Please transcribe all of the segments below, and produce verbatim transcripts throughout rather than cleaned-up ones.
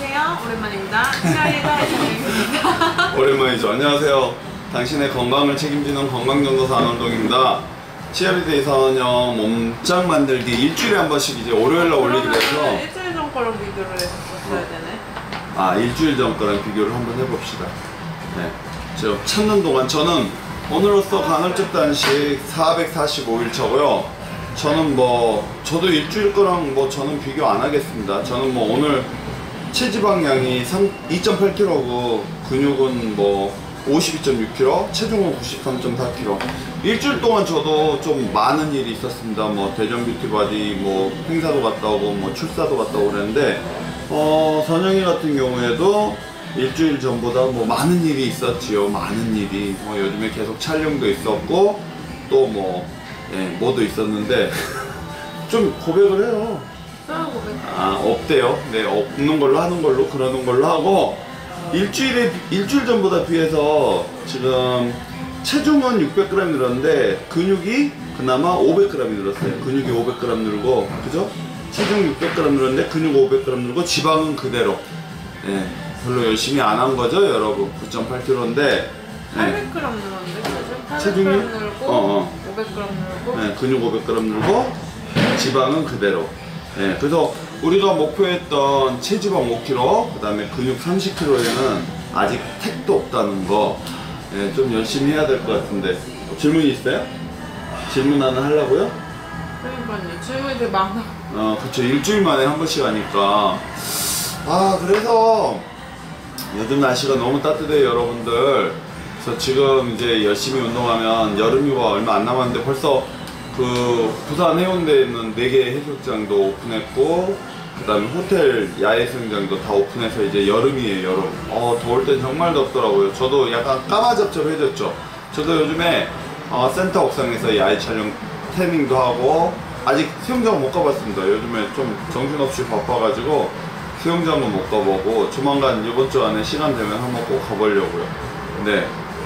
안녕하세요. 오랜만입니다. 치아리더 이정입니다. 오랜만이죠. 안녕하세요. 당신의 건강을 책임지는 건강전도사 안원동입니다. 치아리더 이사원형 몸짱 만들기 일주일에 한 번씩 이제 월요일날 올리기로 해서 일주일 전 거랑 비교를 했었어야 되네. 아, 일주일 전 거랑 비교를 한번 해봅시다. 네, 저 찾는 동안 저는 오늘로써 간헐적 단식 사백사십오 일차고요. 저는 뭐 저도 일주일 거랑 뭐 저는 비교 안 하겠습니다. 저는 뭐 오늘 체지방량이 이 점 팔 킬로그램고 근육은 뭐 오십이 점 육 킬로그램, 체중은 구십삼 점 사 킬로그램. 일주일 동안 저도 좀 많은 일이 있었습니다. 뭐 대전 뷰티바디 뭐 행사도 갔다 오고 뭐 출사도 갔다 오고 그랬는데 어 선영이 같은 경우에도 일주일 전보다 뭐 많은 일이 있었지요. 많은 일이 뭐 요즘에 계속 촬영도 있었고 또 뭐 예, 뭐도 있었는데 좀 고백을 해요. 고백. 아, 없대요. 네, 없는 걸로 하는 걸로 그러는 걸로 하고 일주일에 일주일 전보다 비해서 지금 체중은 육백 그램 늘었는데 근육이 그나마 오백 그램이 늘었어요. 근육이 오백 그램 늘고 그죠? 체중 육백 그램 늘었는데 근육 오백 그램 늘고 지방은 그대로. 예, 별로 열심히 안 한 거죠, 여러분. 구 점 팔 킬로그램인데 팔백 그램 늘었는데 체중 체중이 팔백 그램 늘고 어, 어. 오백 그램 늘고 네, 근육 오백 그램 늘고 지방은 그대로. 네, 그래서 우리가 목표했던 체지방 오 킬로그램, 그 다음에 근육 삼십 킬로그램에는 아직 택도 없다는 거. 네, 좀 열심히 해야 될 것 같은데. 질문이 있어요? 질문 하나 하려고요? 그러니까요. 질문이 되게 많아. 어, 그쵸. 일주일 만에 한 번씩 하니까. 아, 그래서 요즘 날씨가 너무 따뜻해요, 여러분들. 그래서 지금 이제 열심히 운동하면 여름휴가 얼마 안 남았는데 벌써 그 부산 해운대에 있는 네 개 해수욕장도 오픈했고 그 다음에 호텔 야외 수영장도 다 오픈해서 이제 여름이에요, 여름. 어, 더울 땐 정말 덥더라고요. 저도 약간 까마잡잡해졌죠. 저도 요즘에 어, 센터 옥상에서 야외 촬영 태닝도 하고 아직 수영장 못 가봤습니다. 요즘에 좀 정신없이 바빠가지고 수영장도 못 가보고 조만간 이번 주 안에 시간 되면 한번 꼭 가보려고요. 네.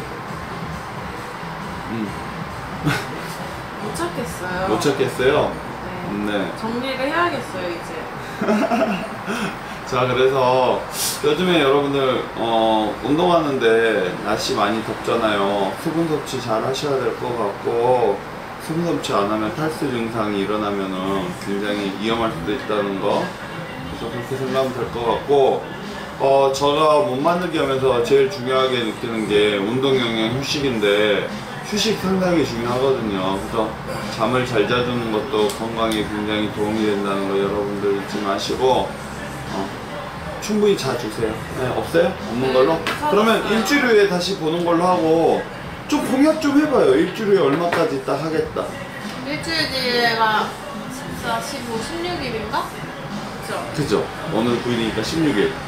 음. 못 찾겠어요. 못 찾겠어요? 네. 네. 정리를 해야겠어요, 이제. 자, 그래서 요즘에 여러분들 어, 운동하는데 날씨 많이 덥잖아요. 수분 섭취 잘 하셔야 될 것 같고 수분 섭취 안 하면 탈수 증상이 일어나면은 굉장히 위험할 수도 있다는 거. 그래서 그렇게 생각하면 될 것 같고 어, 제가 몸 만들기 하면서 제일 중요하게 느끼는 게 운동 영양 휴식인데 휴식 상당히 중요하거든요. 그래서 잠을 잘 자주는 것도 건강에 굉장히 도움이 된다는 거 여러분들 잊지 마시고 어, 충분히 자주세요. 네, 없어요? 없는 걸로? 네, 그러면 없어요. 일주일 후에 다시 보는 걸로 하고 좀 공약 좀 해봐요. 일주일 후에 얼마까지 딱 하겠다. 일주일 뒤에가 십사, 십오, 십육 일인가? 그죠? 그죠? 오늘 구 일이니까 십육 일.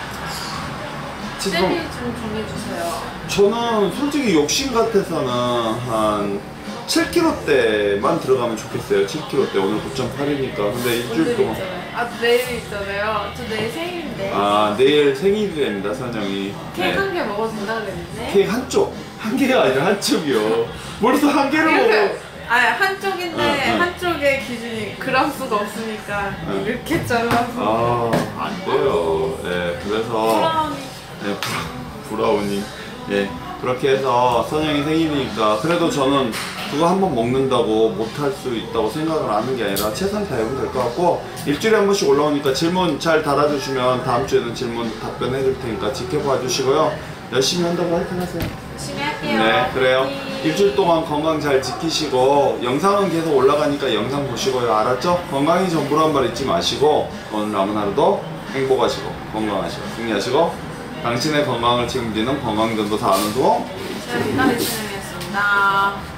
데뷔 좀 정해주세요. 저는 솔직히 욕심 같아서는 한 칠 킬로그램대만 들어가면 좋겠어요. 칠 킬로그램대. 오늘 구 점 팔이니까. 근데 일주일 오늘 동안. 있잖아요. 아, 내일 있잖아요. 저 내일 생일인데. 아, 내일 생일이랍니다, 선영이. 케이크 네. 한 개 먹어도 된다 그랬는데. 케이크 한쪽. 한 개가 아니라 한쪽이요. 벌써 한 개를 먹어. 이렇게, 아니, 한쪽인데, 응, 응. 한쪽의 기준이 그람 수가 없으니까. 응. 이렇게 잘라서. 아, 안 돼요. 네, 그래서. 브라우니. 네, 브라, 브라우니. 예, 그렇게 해서 선영이 생일이니까 그래도 저는 그거 한번 먹는다고 못할 수 있다고 생각을 하는 게 아니라 최선을 다해보면 될 것 같고 일주일에 한 번씩 올라오니까 질문 잘 달아주시면 다음 주에는 질문 답변해 줄 테니까 지켜봐 주시고요. 열심히 한다고 화이팅 하세요. 열심히 할게요. 네, 그래요. 화이팅. 일주일 동안 건강 잘 지키시고 영상은 계속 올라가니까 영상 보시고요. 알았죠? 건강이 전부란 말 잊지 마시고 오늘 남은 하루도 행복하시고 건강하시고 승리하시고 당신의 건강을 책임지는 건강전도사 안원동 제가 이날의 진행이었습니다.